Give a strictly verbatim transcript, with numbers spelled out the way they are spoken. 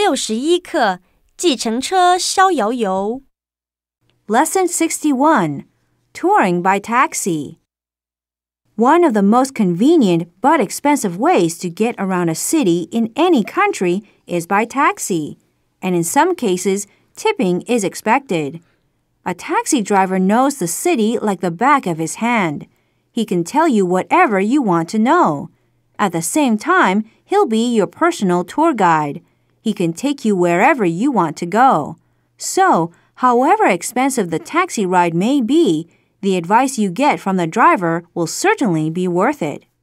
六十一课，计程车逍遥游。 Lesson sixty-one, Touring by Taxi. One of the most convenient but expensive ways to get around a city in any country is by taxi, and in some cases, tipping is expected. A taxi driver knows the city like the back of his hand. He can tell you whatever you want to know. At the same time, he'll be your personal tour guide. He can take you wherever you want to go. So, however expensive the taxi ride may be, the advice you get from the driver will certainly be worth it.